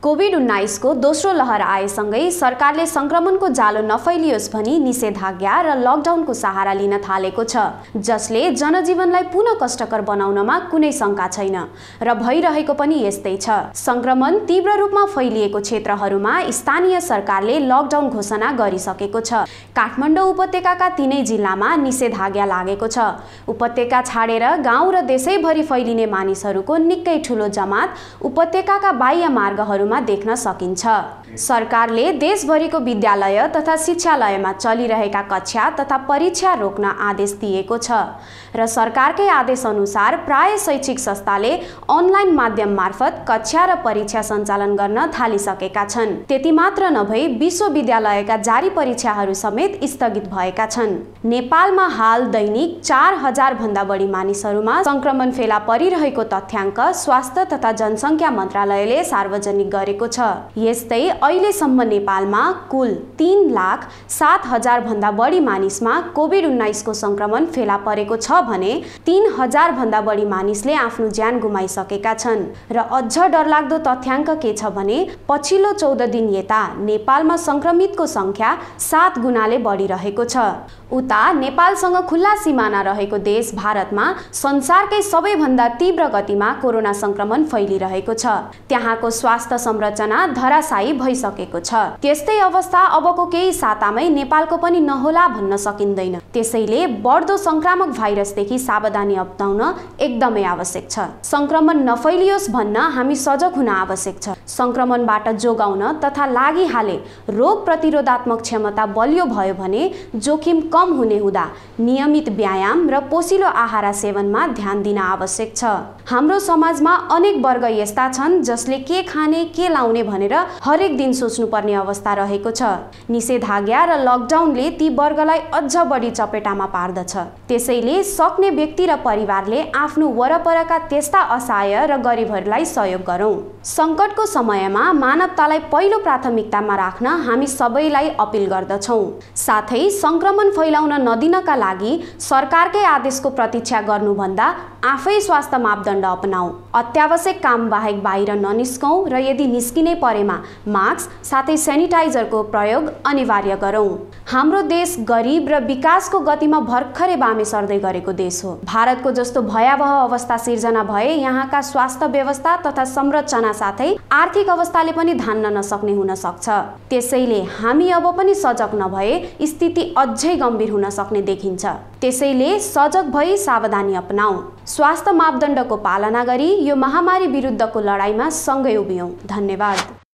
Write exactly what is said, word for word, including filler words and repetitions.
Covid उन्नाइस को दोस्रो लहर आएसँगै सरकारले संक्रमणको जालो नफैलियोस् भनी निषेधाज्ञा र लकडाउनको सहारा लिन थालेको छ, जसले जनजीवनलाई पुनः कष्टकर बनाउनमा कुनै शंका छैन र भइरहेको पनि यस्तै छ। संक्रमण तीव्र रूपमा फैलिएको क्षेत्रहरूमा स्थानीय सरकारले लकडाउन घोषणा गरिसकेको छ। काठमाडौँ उपत्यकाका तीनै जिल्लामा निषेधाज्ञा लागेको छ। उपत्यका छाडेर गाउँ र देशैभरि फैलिने मानिसहरूको निकै ठूलो जमात उपत्यकाका बाह्य मार्गहरू देख्न सकिन्छ। सरकारले देशभरिको विद्यालय तथा शिक्षालयमा चलिरहेका कक्षा तथा परीक्षा रोक्न आदेश दिएको छ र सरकारकै आदेश अनुसार प्राय शैक्षिक संस्थाले अनलाइन माध्यम मार्फत कक्षा र परीक्षा सञ्चालन गर्न थालिसकेका छन्। त्यति मात्र नभई विश्वविद्यालयका जारी परीक्षाहरू समेत स्थगित भएका छन्। नेपालमा हाल दैनिक चार हजार भन्दा बढी मानिसहरूमा संक्रमण फेला परिरहेको तथ्याङ्क स्वास्थ्य तथा जनसङ्ख्या मन्त्रालयले सार्वजनिक गरेको छ। यस्तै अहिलेसम्म नेपालमा कुल तीन लाख सात हजार भन्दा बढी मानिसमा कोभिड उन्नाइस को संक्रमण फेला परेको छ भने तीन हजार भन्दा बढी मानिसले आफ्नो ज्यान गुमाइसकेका छन् र अझ डरलाग्दो तथ्याङ्क के छ भने पछिल्लो चौध दिन यता नेपालमा संक्रमितको संख्या सात गुणाले बढिरहेको छ। उता नेपालसँग खुल्ला सिमाना रहेको देश भारतमा संसारकै सबैभन्दा तीव्र गतिमा कोरोना संक्रमण फैलिरहेको छ। त्यहाँको स्वास्थ्य संरचना धराशायी भइसकेको छ। त्यस्तै अवस्था अबको केही सातामै नेपालको पनि नहोला भन्न सकिँदैन। त्यसैले बढ्दो संक्रामक भाइरसदेखि सावधानी अपनाउन एकदमै आवश्यक छ। संक्रमण नफैलियोस् भन्न हामी सजग हुन आवश्यक छ। संक्रमणबाट जोगाउन तथा लागिहाले रोग प्रतिरोधात्मक क्षमता बलियो भयो भने जोखिम कम हुने हुँदा नियमित व्यायाम र पोषिलो आहार सेवनमा ध्यान दिन आवश्यक छ। हाम्रो समाजमा अनेक वर्ग यस्ता छन् जसले के खाने के लाउने भनेर हरेक दिन सोच्नुपर्ने अवस्था रहेको छ। निषेधाज्ञा र लकडाउनले ती वर्गलाई अझ बढी चपेटामा पार्दछ। त्यसैले सक्ने व्यक्ति र परिवारले आफ्नो वरपरका त्यस्ता असहाय र गरिबहरूलाई सहयोग गरौँ। सङ्कटको समयमा मानवतालाई पहिलो प्राथमिकतामा राख्न हामी सबैलाई अपिल गर्दछौँ। साथै संक्रमण फैलाउन नदिनका लागि सरकारकै आदेशको प्रतीक्षा गर्नुभन्दा आफै स्वास्थ्य मापदण्ड अपनाऊ। अत्यावश्यक काम बाहेक बाहिर ननिस्कौँ र यदि निस्किनै परेमा मास्क साथै सेनिटाइजरको प्रयोग अनिवार्य गरौँ। हाम्रो देश गरिब र विकासको गतिमा भर्खरै बामे सर्दै गरेको देश हो। भारतको जस्तो भयावह अवस्था सिर्जना भए यहाँका स्वास्थ्य व्यवस्था तथा संरचना साथै आर्थिक अवस्थाले पनि धान्न नसक्ने हुन सक्छ। त्यसैले हामी अब पनि सजग नभए स्थिति अझै गम्भीर हुन सक्ने देखिन्छ। त्यसैले सजग भई सावधानी अपनाऊ। स्वास्थ्य मापदण्डको पालना गरी यो महामारी विरुद्धको लडाईँमा सँगै उभियौँ। धन्यवाद।